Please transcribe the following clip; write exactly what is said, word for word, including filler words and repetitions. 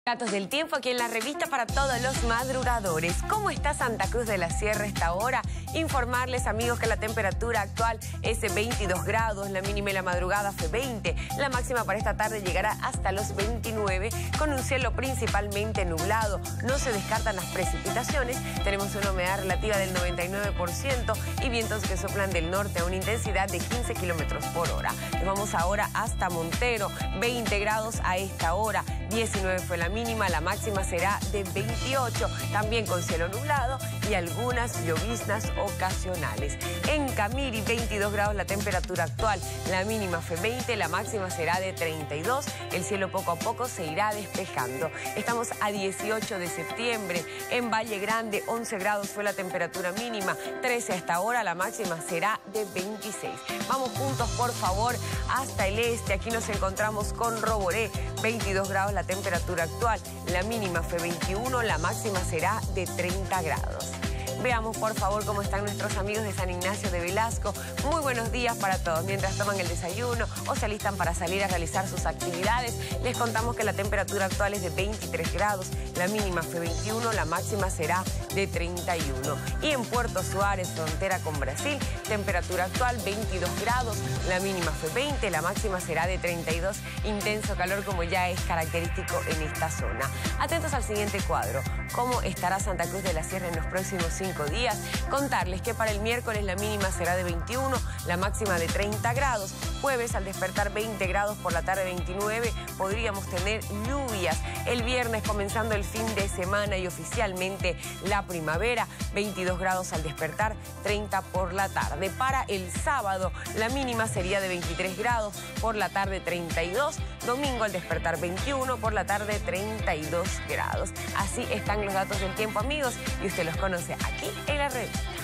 Datos del tiempo aquí en la revista para todos los madrugadores. ¿Cómo está Santa Cruz de la Sierra a esta hora? Informarles, amigos, que la temperatura actual es de veintidós grados, la mínima en la madrugada fue veinte, la máxima para esta tarde llegará hasta los veintinueve, con un cielo principalmente nublado. No se descartan las precipitaciones, tenemos una humedad relativa del noventa y nueve por ciento y vientos que soplan del norte a una intensidad de quince kilómetros por hora. Nos vamos ahora hasta Montero, veinte grados a esta hora, diecinueve fue la mínima, la máxima será de veintiocho, también con cielo nublado y algunas lloviznas ocasionales. En Camiri, veintidós grados la temperatura actual, la mínima fue veinte, la máxima será de treinta y dos, el cielo poco a poco se irá despejando. Estamos a dieciocho de septiembre, en Valle Grande, once grados fue la temperatura mínima, trece hasta ahora, la máxima será de veintiséis. Vamos juntos, por favor, hasta el este, aquí nos encontramos con Roboré, veintidós grados la temperatura actual, la mínima fue veintiuno, la máxima será de treinta grados. Veamos, por favor, cómo están nuestros amigos de San Ignacio de Velasco. Muy buenos días para todos. Mientras toman el desayuno o se alistan para salir a realizar sus actividades, les contamos que la temperatura actual es de veintitrés grados, la mínima fue veintiuno, la máxima será de treinta y uno. Y en Puerto Suárez, frontera con Brasil, temperatura actual veintidós grados, la mínima fue veinte, la máxima será de treinta y dos. Intenso calor como ya es característico en esta zona. Atentos al siguiente cuadro. ¿Cómo estará Santa Cruz de la Sierra en los próximos cinco días? Contarles que para el miércoles la mínima será de veintiuno, la máxima de treinta grados. Jueves al despertar veinte grados, por la tarde veintinueve, podríamos tener lluvias. El viernes comenzando el fin de semana y oficialmente la primavera, veintidós grados al despertar, treinta por la tarde. Para el sábado la mínima sería de veintitrés grados, por la tarde treinta y dos, domingo al despertar veintiuno, por la tarde treinta y dos grados. Así están los datos del tiempo, amigos, y usted los conoce aquí en la red.